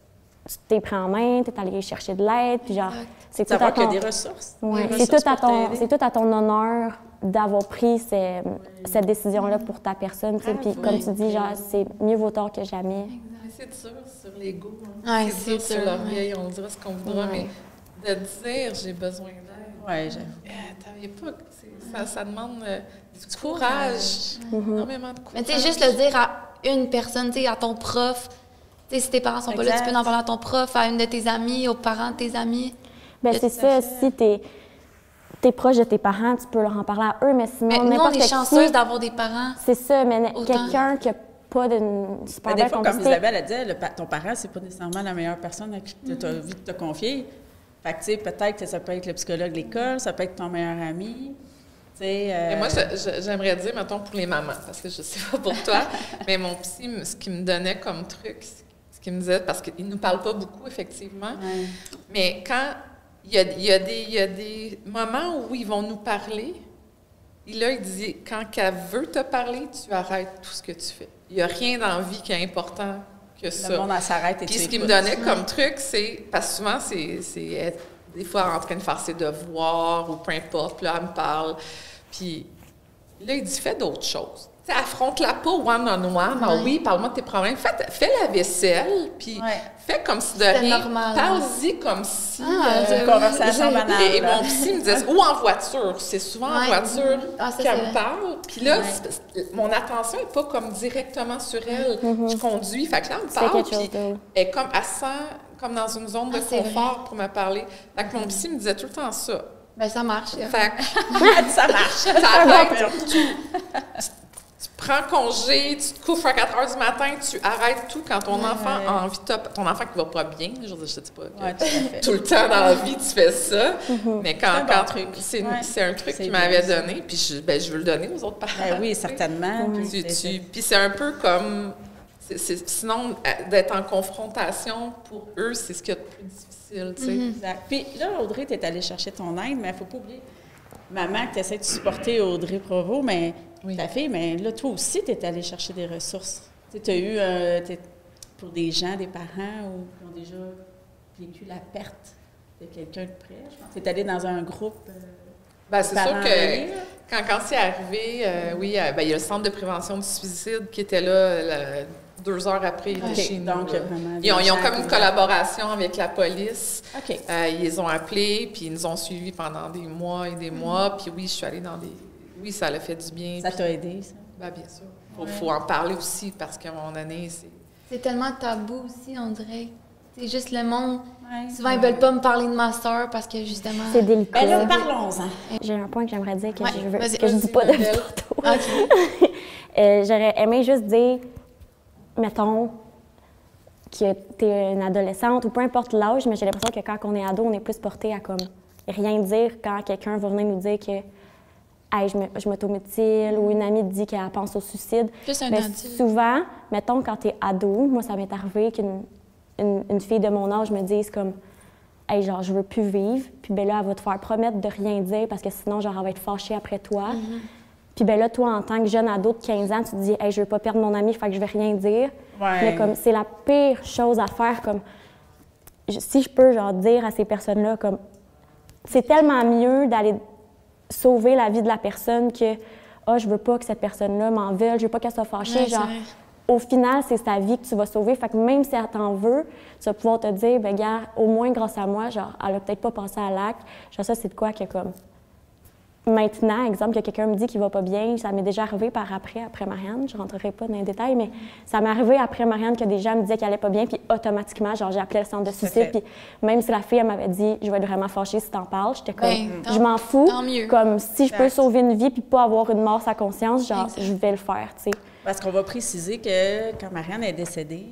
tu t'es pris en main, tu es allé chercher de l'aide, puis genre, c'est tout à Savoir qu'il y ton... a des ressources. Ouais, des c'est ressources tout, à pour ton, t'aider. c'est tout à ton honneur d'avoir pris ces- cette décision-là pour ta personne, tu sais. Puis comme tu dis, genre, c'est mieux vaut tard que jamais. Mais c'est dur sur l'ego. Hein. Ouais, c'est c'est dur sur dur, l'orgueil, on dira ce qu'on voudra, Ouais. mais de dire j'ai besoin d'aide. Oui, j'avoue. Euh, t'avais pas, c'est- ça, ça demande euh, du courage, énormément de courage. Mais tu sais, juste le dire à une personne, tu sais, à ton prof. Tu sais, si tes parents sont pas là, tu Exact. peux en parler à ton prof, à une de tes amies, aux parents de tes amis. Bien, Tout c'est ça, si t'es es proche de tes parents, tu peux leur en parler à eux, mais sinon, Mais nous, on n'importe est qui, chanceuses d'avoir des parents. c'est ça, mais Autant. quelqu'un qui n'a pas d'une super Mais des belle fois, comme complicité, Isabelle a dit, le pa- ton parent, c'est pas nécessairement la meilleure personne à qui tu as envie de te confier. Fait que, tu sais, peut-être que ça peut être le psychologue de l'école, ça peut être ton meilleur ami. Tu sais. euh, Et moi, je- je- j'aimerais dire, mettons, pour les mamans, parce que je sais pas pour toi, mais mon psy, m- ce qu'il me donnait comme truc, ce qu'il me disait, parce qu'il nous parle pas beaucoup, effectivement, ouais. mais quand il y a, il y a des, il y a des moments où ils vont nous parler, et là, il dit, quand elle veut te parler, tu arrêtes tout ce que tu fais. Il n'y a rien dans la vie qui est important que ça. Le monde elle s'arrête et Puis tu ce qu'il me écoutes. donnait comme truc, c'est, parce que souvent, c'est, c'est être des fois en train de faire ses devoirs ou peu importe, puis là, elle me parle. Puis là, il dit, fais d'autres choses. Tu sais, affronte-la pas one-on-one. Ah oui, parle-moi de tes problèmes. Fais, fais la vaisselle, puis Ouais. fais comme si de C'est rien. normal. Parle-y comme si... Ah, euh, c'est Une conversation oui. banale. et, et là. mon psy me disait, ou en voiture, c'est souvent en Ouais. voiture Ah, ça, qu'elle c'est me vrai. parle. Puis là, Ouais. c'est- c'est- mon attention n'est pas comme directement sur elle. Je conduis, fait que là, elle me c'est parle, quelque puis chose d'autre. elle est comme, elle se sent comme dans une zone de Ah, c'est confort pour me parler. Fait que mon psy me disait tout le temps ça. Ben, ça marche. Fait que Ça marche. t'arrêtes, tu, tu prends congé, tu te couches à quatre heures du matin, tu arrêtes tout quand ton enfant Ouais. a envie de te- ton enfant qui va pas bien, je veux dire, je te dis pas que Ouais, tout à fait. tout le temps dans la vie, tu fais ça. Mais quand, C'est un bon quand truc. c'est, Ouais. c'est un truc C'est qu'il bien, m'avait ça. donné, puis je, ben, je veux le donner aux autres parents. Ben oui, certainement. Ouais. Puis Tu- c'est- tu- puis c'est un peu comme... c'est- c'est- sinon, euh, d'être en confrontation, pour eux, c'est ce qu'il y a de plus difficile, tu sais. Exact. Puis là, Audrey, tu es allée chercher ton aide, mais il ne faut pas oublier, maman, que tu essaies de supporter Audrey Provost, mais Oui. ta fille, mais là, toi aussi, tu es allée chercher des ressources. Tu as eu, euh, t'es- pour des gens, des parents ou, qui ont déjà vécu la perte de quelqu'un de près, je pense. Tu es allée dans un groupe. euh, Ben, c'est sûr parents que alliés, là. quand, quand c'est arrivé, euh, oui, euh, ben, il y a le Centre de prévention du suicide qui était là le- deux heures après, il était OK, chez nous. donc, là. vraiment, Ils ont, des ils ont gens comme qui- une collaboration avec la police. OK. Euh, ils les ont appelés, puis ils nous ont suivis pendant des mois et des mois. Puis oui, je suis allée dans des... Oui, ça l'a fait du bien. Ça puis- t'a aidé, ça? ben, bien sûr. Il faut, faut en parler aussi, parce qu'à un moment donné, c'est... C'est tellement tabou aussi, on dirait. C'est juste le monde. Ouais. Souvent, ils veulent pas me parler de ma soeur parce que justement. C'est délicat. Ben là, parlons-en. J'ai un point que j'aimerais dire que Ouais, je veux, vas-y, que je dis vas-y, pas depuis Adèle. tantôt. OK. Euh, J'aurais aimé juste dire, mettons, que tu es une adolescente ou peu importe l'âge, mais j'ai l'impression que quand on est ado, on est plus porté à comme rien dire quand quelqu'un va venir nous dire que hey, je me- je m'automutile ou une amie te dit qu'elle pense au suicide. Plus un Mais adulte. souvent, mettons, quand tu es ado, moi, ça m'est arrivé qu'une une, une fille de mon âge me dise comme hey, genre, je veux plus vivre. Puis ben là, elle va te faire promettre de rien dire parce que sinon, genre, elle va être fâchée après toi. Puis ben là, toi, en tant que jeune ado de quinze ans, tu te dis hey, je veux pas perdre mon ami, fait que je vais rien dire. Ouais. Mais comme c'est la pire chose à faire, comme je- si je peux genre dire à ces personnes-là comme c'est tellement mieux d'aller sauver la vie de la personne que ah, je veux pas que cette personne-là m'en veuille, je veux pas qu'elle soit fâchée. Ouais, c'est genre, vrai. au final, c'est sa vie que tu vas sauver. Fait que même si elle t'en veut, tu vas pouvoir te dire, ben gars, au moins grâce à moi, genre, elle a peut-être pas passé à l'acte. Genre, ça, c'est de quoi que comme. Maintenant, exemple, que quelqu'un me dit qu'il va pas bien, ça m'est déjà arrivé par après, après Marianne. Je rentrerai pas dans les détails, mais ça m'est arrivé après Marianne que des gens me disaient qu'elle allait pas bien, puis automatiquement, genre, j'ai appelé le centre de fait. suicide, puis même si la fille, elle m'avait dit, je vais être vraiment fâchée si t'en parles, j'étais comme, Ben, tant- je m'en fous. tant mieux. Comme si je peux Exact. sauver une vie puis pas avoir une mort sa conscience, genre, Exact. je vais le faire, tu sais. Parce qu'on va préciser que quand Marianne est décédée,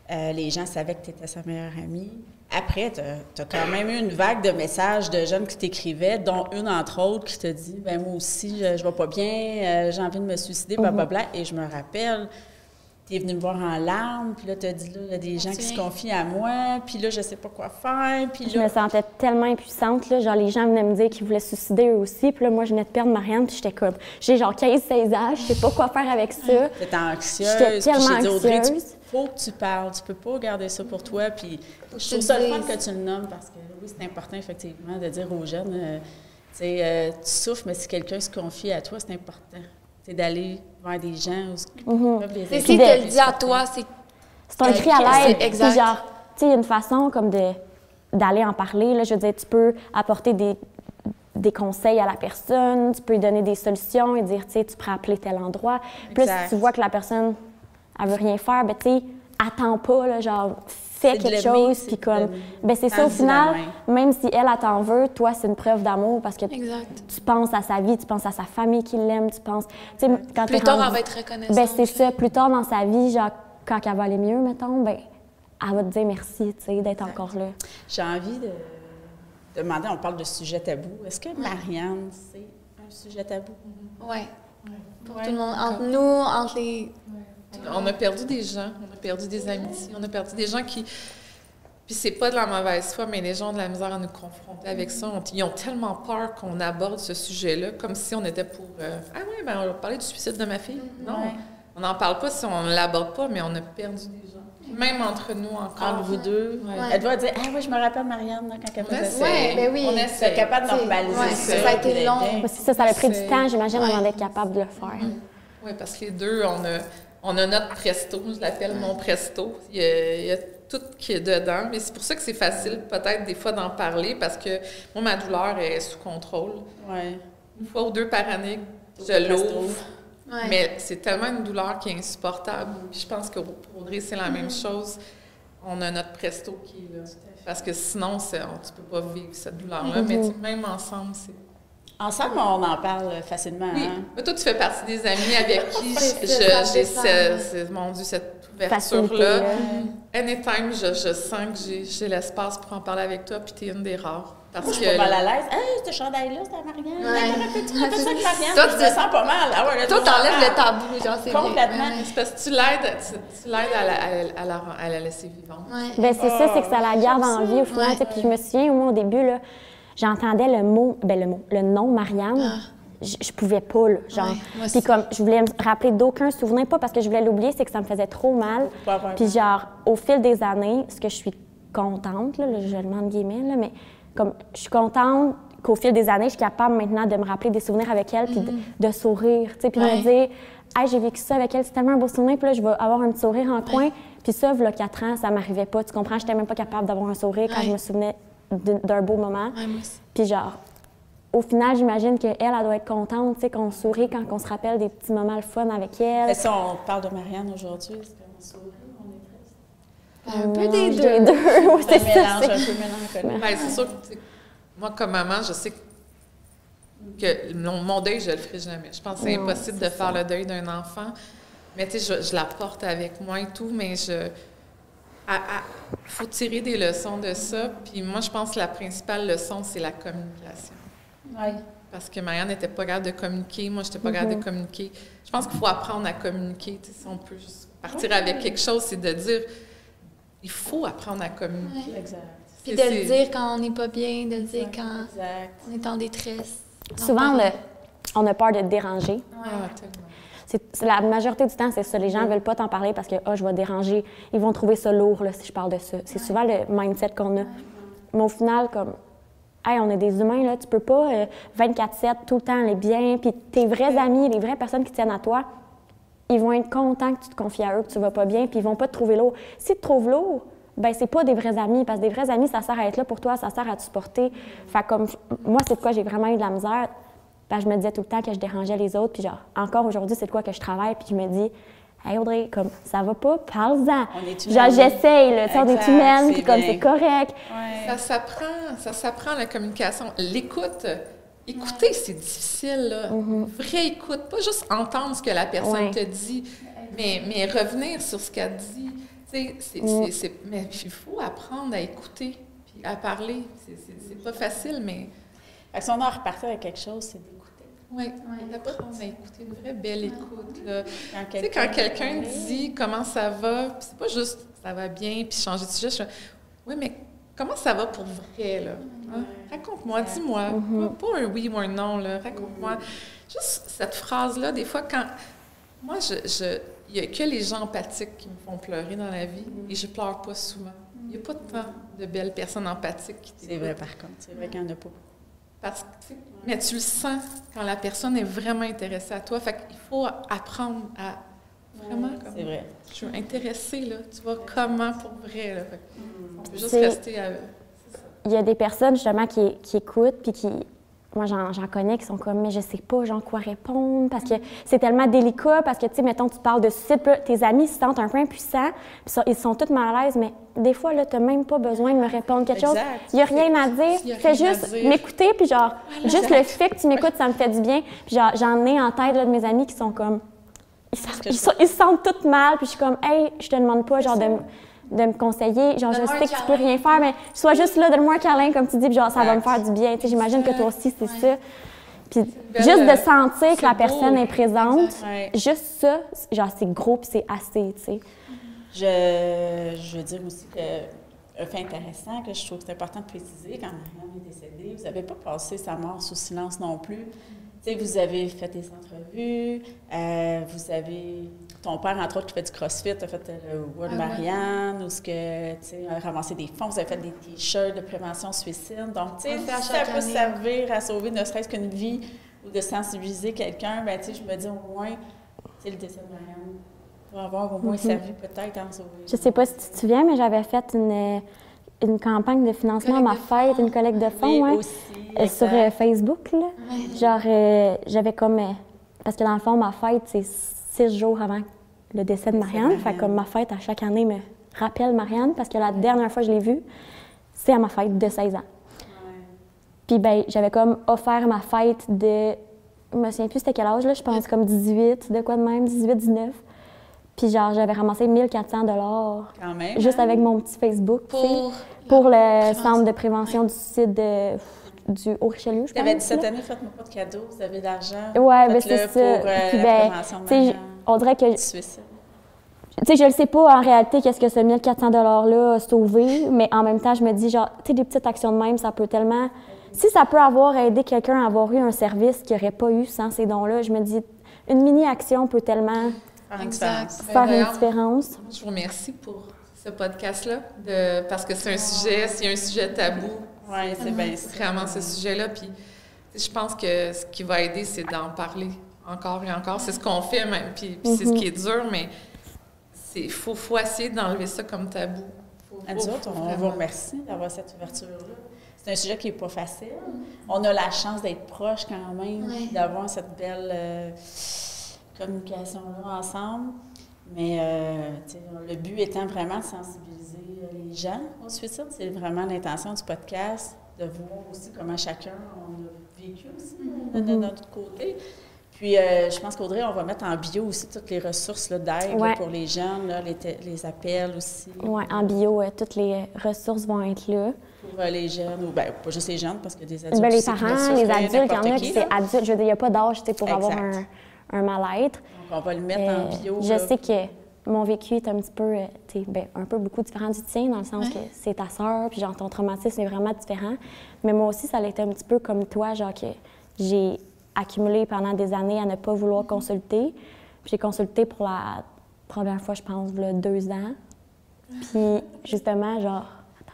Euh, les gens savaient que tu étais sa meilleure amie. Après, tu as quand même eu une vague de messages de jeunes qui t'écrivaient, dont une, entre autres, qui te dit « ben moi aussi, je, je vais pas bien, euh, j'ai envie de me suicider, blablabla. Mm-hmm. » Et je me rappelle, tu es venu me voir en larmes, puis là, tu as dit « là, il y a des gens qui se confient à moi, puis là, je sais pas quoi faire. » Puis là... Je me sentais tellement impuissante, là, genre les gens venaient me dire qu'ils voulaient se suicider eux aussi, puis là, moi, je venais de perdre Marianne, puis j'étais comme, j'ai genre quinze seize ans, je sais pas quoi faire avec ça. T'étais anxieuse. J'étais tellement puis dit, Audrey, anxieuse. Il faut que tu parles, tu peux pas garder ça pour toi, puis je trouve ça le fun que tu le nommes, parce que oui, c'est important, effectivement, de dire aux jeunes, euh, tu sais, euh, tu souffres, mais si quelqu'un se confie à toi, c'est important. C'est d'aller vers des gens où mm-hmm. peuvent les aider. Si tu te le dis à toi, c'est... C'est un cri à l'aide. Exact. Puis genre, tu sais, il y a une façon comme de d'aller en parler. Là, je veux dire, tu peux apporter des, des conseils à la personne, tu peux lui donner des solutions et dire, tu sais, tu pourrais appeler tel endroit. Puis là, si tu vois que la personne, elle veut rien faire, ben tu sais, attends pas, là, genre, fais quelque chose, puis comme... Ben c'est ça, au final, même si elle, elle t'en veut, toi, c'est une preuve d'amour parce que exact. Tu penses à sa vie, tu penses à sa famille qui l'aime, tu penses... Tu sais, quand plus tard, rendu, elle va être reconnaissante. Ben c'est ça, plus tard dans sa vie, genre, quand elle va aller mieux, mettons, ben elle va te dire merci, tu sais, d'être encore là. J'ai envie de demander, on parle de sujet tabou. Est-ce que Marianne, c'est un sujet tabou? Oui. Ouais. Pour ouais. tout le monde. Entre nous, entre les... Ouais. On a perdu des gens, on a perdu des amitiés, on a perdu des gens qui... Puis c'est pas de la mauvaise foi, mais les gens ont de la misère à nous confronter avec ça. On, ils ont tellement peur qu'on aborde ce sujet-là comme si on était pour... Euh, ah oui, ben on va parler du suicide de ma fille. Non, ouais. On n'en parle pas si on ne l'aborde pas, mais on a perdu des gens. Même entre nous encore. Entre vous deux. Ouais. Ouais. Elle doit dire, ah oui, je me rappelle Marianne là, quand elle faisait ça. Oui, ben oui. On est capable de normaliser ouais, ça. Ça a été long. Parce que ça, ça a pris du temps, j'imagine, ouais. avant d'être capable de le faire. Mm-hmm. Oui, parce que les deux, on a, on a notre presto, je l'appelle mon presto. Il y a, il y a tout qui est dedans, mais c'est pour ça que c'est facile peut-être des fois d'en parler, parce que moi, ma douleur est sous contrôle. Ouais. Une fois ou deux par année, je l'ouvre. Ouais. Mais c'est tellement une douleur qui est insupportable. Puis je pense que pour Audrey, c'est la mm-hmm. même chose. On a notre presto qui est là. Parce que sinon, c'est, on, tu ne peux pas vivre cette douleur-là. Mm-hmm. Mais même ensemble, c'est... Ensemble, on en parle facilement. Oui. Hein? Mais toi, tu fais partie des amis avec qui je, je, j'ai, ce, ce, mon Dieu, cette ouverture-là. Mm-hmm. Anytime, je, je sens que j'ai, j'ai l'espace pour en parler avec toi, puis tu es une des rares. Parce Moi, que je suis pas mal à l'aise. Hey, ce chandail-là, c'est à Marianne. Ouais. Tu me fais ça avec Marianne. Toi, tu te sens pas mal. Ah ouais, là, toi, t'enlèves le tabou. Genre, c'est complètement. Bien. C'est parce que tu l'aides, tu, tu l'aides à, la, à, la, à la laisser vivante. Ouais. Bien, c'est oh, ça, c'est que ça la garde en vie au final. Ouais. Puis je me souviens, moi, au début, là, j'entendais le mot, ben le mot, le nom Marianne. Ah. Je, je pouvais pas, là, genre. Ouais, puis comme, je voulais me rappeler d'aucun souvenir, pas parce que je voulais l'oublier, c'est que ça me faisait trop mal. Ouais, ouais, puis genre, au fil des années, ce que je suis contente, là, je le demande guillemets, là, mais comme, je suis contente qu'au fil des années, je suis capable maintenant de me rappeler des souvenirs avec elle, puis mm-hmm. de, de sourire, tu sais, puis ouais. de me dire, hey, j'ai vécu ça avec elle, c'est tellement un beau souvenir, puis là, je vais avoir un petit sourire en ouais. coin. Puis ça, il y a quatre ans, ça m'arrivait pas, tu comprends? J'étais même pas capable d'avoir un sourire ouais. quand je me souvenais d'un, d'un beau moment. Ouais, puis genre, au final, j'imagine qu'elle, elle doit être contente, tu sais, qu'on sourit quand on se rappelle des petits moments le fun avec elle. Et si on parle de Marianne aujourd'hui, est-ce qu'on sourit, on est triste? Un peu des deux. Des deux. Oui, c'est ça. Mélange, c'est... un peu mélancolique. Ben, c'est sûr que, moi, comme maman, je sais que mon, mon deuil, je le ferai jamais. Je pense que c'est non, impossible c'est de faire ça. Le deuil d'un enfant. Mais tu sais, je, je la porte avec moi et tout, mais je... Il faut tirer des leçons de ça. Puis moi, je pense que la principale leçon, c'est la communication. Oui. Parce que Marianne n'était pas capable de communiquer, moi, je n'étais pas mm-hmm. capable de communiquer. Je pense qu'il faut apprendre à communiquer. Tu sais, si on peut juste partir oui. avec quelque chose, c'est de dire, il faut apprendre à communiquer. Oui. Exact. Puis de c'est... le dire quand on n'est pas bien, de le dire quand exact. On est en détresse. Souvent, le, on a peur de te déranger. Oui, ah, tellement. C'est, c'est la majorité du temps, c'est ça. Les gens ne veulent pas t'en parler parce que oh, je vais déranger. Ils vont trouver ça lourd là, si je parle de ça. C'est souvent le mindset qu'on a. Mais au final, comme, hey, on est des humains, là, tu peux pas euh, vingt-quatre sept tout le temps aller bien. Puis tes vrais amis, les vraies personnes qui tiennent à toi, ils vont être contents que tu te confies à eux, que tu vas pas bien, puis ils vont pas te trouver lourd. Si tu te trouves lourd, ben c'est pas des vrais amis, parce que des vrais amis, ça sert à être là pour toi, ça sert à te supporter. Fait comme, moi, c'est de quoi j'ai vraiment eu de la misère. Ben, je me disais tout le temps que je dérangeais les autres, puis genre, encore aujourd'hui, c'est de quoi que je travaille, puis je me dis, hey Audrey, comme, ça va pas, parle-en. On est genre, j'essaye, là, tu sais, on est humaine, puis comme, c'est correct. Ouais. Ça s'apprend, ça s'apprend la communication. L'écoute, écouter, ouais. c'est difficile, là. Mm-hmm. Vraie écoute, pas juste entendre ce que la personne ouais. te dit, mais, mais revenir sur ce qu'elle dit. sais, c'est, Mm. c'est, c'est, mais il faut apprendre à écouter puis à parler. C'est, c'est, c'est pas facile, mais... Fait que si on en repartait avec quelque chose, c'est d'écouter. Oui, d'apprendre à écouter, une vraie belle écoute. Là. Quand Tu sais, quand quelqu'un dit comment ça va, puis c'est pas juste ça va bien, puis changer de sujet, je fais oui, mais comment ça va pour vrai, là? Hein? Raconte-moi, dis-moi. Mm-hmm. Pas, pas un oui ou un non, là. Raconte-moi. Juste cette phrase-là, des fois, quand. Moi, je. je il n'y a que les gens empathiques qui me font pleurer dans la vie, et je pleure pas souvent. Il n'y a pas tant de belles personnes empathiques qui t'écoutent. C'est vrai, par contre. C'est vrai qu'il n'y en a pas. Parce que, tu sais, mais tu le sens quand la personne est vraiment intéressée à toi. Fait qu'il faut apprendre à vraiment... Comme, c'est vrai. Je suis intéressée, là. Tu vois, comment pour vrai, là. Fait on peut juste C'est- rester à... Il y a des personnes, justement, qui, qui écoutent, puis qui... Moi, j'en, j'en connais qui sont comme, mais je sais pas, genre, quoi répondre, parce que c'est tellement délicat, parce que, tu sais, mettons, tu parles de suicide, puis là, tes amis se sentent un peu impuissants, puis ça, ils sont tous mal à l'aise, mais des fois, là, t'as même pas besoin de me répondre quelque chose. Exact. Il y a rien à Il y dire. a Fais rien à juste dire. m'écouter, puis genre, juste le fait que tu m'écoutes, ça me fait du bien. Puis genre, j'en ai en tête, là, de mes amis qui sont comme... Ils, savent- que ils je sont- ils se sentent toutes mal, puis je suis comme, hey, je te demande pas, genre, de, me- de me conseiller. Genre, je Donne-moi sais un que tu peux câlin. rien faire, mais sois juste là, donne-moi un câlin, comme tu dis, puis genre, ça va me Exact. faire du bien. Tu sais, j'imagine que toi aussi, c'est ça. Puis belle, juste euh, de sentir que la c'est beau. personne est présente, Exact. Ouais. juste ça, genre, c'est gros, puis c'est assez, tu sais. Je, je veux dire aussi que un fait intéressant que je trouve que c'est important de préciser, quand Marianne est décédée, vous n'avez pas passé sa mort sous silence non plus. Tu sais, vous avez fait des entrevues, euh, vous avez... Ton père, entre autres, qui fait du CrossFit, a fait le World Ah ouais. Marianne, où ce que, tu sais, a ramassé des fonds, vous avez fait des t-shirts de prévention suicide. Donc, tu sais, On le fait à si chaque ça peut année. servir à sauver ne serait-ce qu'une vie ou de sensibiliser quelqu'un, ben tu sais, je me dis au moins, tu sais, le décès de Marianne va avoir au moins servi peut-être à en sauver. Je sais pas si tu te souviens, mais j'avais fait une, une campagne de financement à ma Collecte de fête, fonds. une collecte de fonds, Oui, ouais. aussi, Euh, sur euh, exact. Facebook, là. Genre, euh, j'avais comme... euh, parce que dans le fond, ma fête, c'est six jours avant le décès de Le décès de Marianne. Fait Marianne. que comme ma fête, à chaque année, me rappelle Marianne, parce que la dernière fois que je l'ai vue, c'est à ma fête de seize ans. Ouais. Puis ben, j'avais comme offert ma fête de... Je me souviens plus c'était quel âge, là. Je pense comme dix-huit, de quoi de même, dix-huit, dix-neuf. Puis genre, j'avais ramassé mille quatre cents dollars Quand même. juste hein? avec mon petit Facebook, tu sais, Pour... pour le prévention. centre de prévention du suicide de- du Haut-Richelieu, je Tu avais dit pense. cette là. année, faites-moi pas de cadeaux, vous avez de l'argent. Ouais, ben faites-le c'est ça. pour euh, Puis la ben, prévention de tu sais, Marianne, on dirait que, du tu suicide. sais, je le sais pas en réalité qu'est-ce que ce mille quatre cents dollars-là a sauvé, mais en même temps, je me dis, genre, tu sais, des petites actions de même, ça peut tellement... Si ça peut avoir aidé quelqu'un à avoir eu un service qu'il n'aurait pas eu sans ces dons-là, je me dis, une mini-action peut tellement Faire une Exact. différence. faire une d'ailleurs, différence. Je vous remercie pour ce podcast-là, de, parce que c'est un sujet, c'est un sujet tabou. Oui, c'est bien ça. Vraiment, ce sujet-là. Puis, je pense que ce qui va aider, c'est d'en parler encore et encore. C'est ce qu'on fait même. Puis, puis c'est ce qui est dur, mais il faut, faut essayer d'enlever ça comme tabou. Faut, À nous faut- autres, faut on vraiment. vous remercie d'avoir cette ouverture-là. C'est un sujet qui n'est pas facile. On a la chance d'être proches quand même, Ouais. d'avoir cette belle euh, communication-là ensemble. Mais euh, tu sais, le but étant vraiment de sensibiliser euh, les gens au suicide. C'est vraiment l'intention du podcast, de voir aussi comment chacun on a vécu aussi de, de notre côté. Puis, euh, je pense qu'Audrey, on va mettre en bio aussi toutes les ressources là, d'aide là, Ouais. pour les jeunes, là, les, te- les appels aussi. Ouais, en bio, euh, toutes les ressources vont être là. Pour euh, les jeunes, ou bien pas juste les jeunes, parce que des adultes Ben, les aussi qui parents, vont les souffrir, adultes, il y en n'importe a qui, qui là. c'est adulte. Je veux dire, il n'y a pas d'âge, tu sais, pour avoir un, Exact. un mal-être. Donc, on va le mettre Euh, en bio. je là. sais que mon vécu est un petit peu, euh, tu sais, ben, un peu beaucoup différent du tien, dans le sens Ouais. que c'est ta sœur, puis genre ton traumatisme est vraiment différent. Mais moi aussi, ça a été un petit peu comme toi, genre que j'ai accumulé pendant des années à ne pas vouloir consulter. Puis j'ai consulté pour la première fois, je pense, il y a deux ans. Puis justement, genre,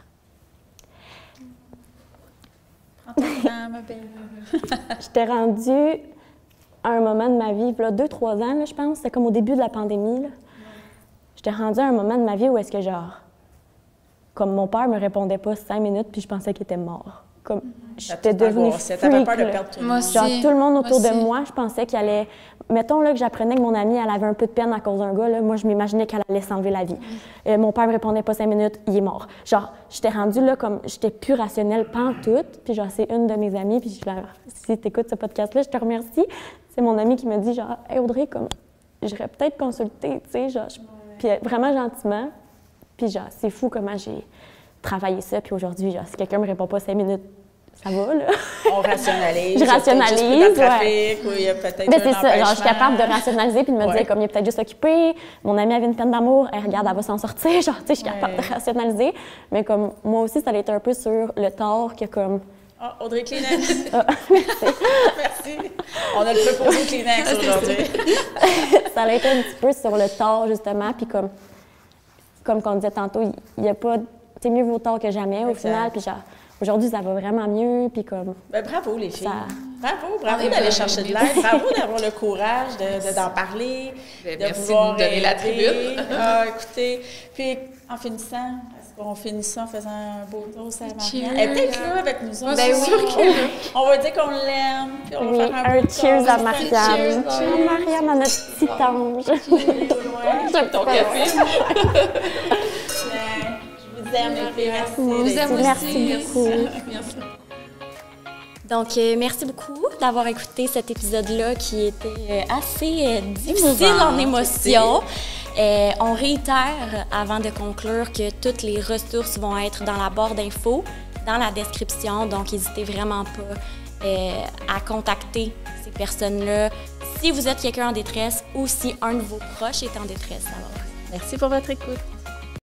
Prends ton temps, ma belle. j'étais rendue à un moment de ma vie, là, deux, trois ans, là, je pense, c'était comme au début de la pandémie, là. J'étais rendue à un moment de ma vie où est-ce que, genre, comme mon père me répondait pas cinq minutes, puis je pensais qu'il était mort. Comme, j'étais devenue freak, T'avais peur de là. perdre tout le Moi monde. aussi. Genre, tout le monde autour Moi de aussi. moi, je pensais qu'elle allait... Mettons là, que j'apprenais que mon amie, elle avait un peu de peine à cause d'un gars, là, moi, je m'imaginais qu'elle allait s'enlever la vie. Euh, mon père me répondait pas cinq minutes, il est mort. Genre, j'étais rendue là comme... J'étais plus rationnelle pantoute, puis genre, c'est une de mes amies, puis je leur- si t'écoutes ce podcast-là, je te remercie. C'est mon amie qui me dit, genre, « Hey Audrey, comme, j'irais peut-être consulter, tu sais, genre... je- Puis euh, vraiment gentiment. Puis genre, c'est fou comment j'ai travaillé ça. Puis aujourd'hui, genre, si quelqu'un me répond pas cinq minutes, ça va, là. On rationalise. Je rationalise, il y a peut-être juste plus de ouais. trafic, ou il y a peut-être Mais un c'est ça, genre, je suis empêchement. capable de rationaliser puis de me Ouais. dire, comme il est peut-être juste occupé, mon amie avait une peine d'amour, elle regarde, elle va s'en sortir, genre, tu sais, je suis capable Ouais. de rationaliser. Mais comme, moi aussi, ça a été un peu sur le tort que, comme, Ah, Audrey Kleenex. ah, Merci. On a le proposé Kleenex aujourd'hui. ça a été un petit peu sur le tort, justement, puis comme, comme qu'on disait tantôt, il n'y a pas, tu sais, mieux vaut tort que jamais, au Exact. final, puis genre, aujourd'hui, ça va vraiment mieux, puis comme, Ben, bravo, les filles. Ça- Bravo, bravo On est d'aller bonnes. chercher de l'aide. Bravo d'avoir le courage de, de- d'en parler, Ben, de merci de vouloir nous donner la aider. tribune. Ah, écoutez, puis en finissant, est-ce qu'on finit ça en faisant un beau toast à Marianne? Cheers. Elle est peut-être là avec nous autres. Ben c'est oui. sûr qu'elle est là. On va dire qu'on l'aime, puis on va oui, faire un, un beau cheers toast. à Un Marianne. cheers, Ah, ouais. Marianne, à notre petit ange. Ouais. Ton café. Ben, je vous aime, les filles. Merci. Vous d'être aime ici. Merci aussi. beaucoup. Merci. Donc, euh, merci beaucoup d'avoir écouté cet épisode-là qui était euh, assez euh, difficile Émouvant, en émotion. Euh, on réitère, avant de conclure, que toutes les ressources vont être dans la barre d'infos, dans la description. Donc, n'hésitez vraiment pas euh, à contacter ces personnes-là si vous êtes quelqu'un en détresse ou si un de vos proches est en détresse. d'abord. Merci pour votre écoute.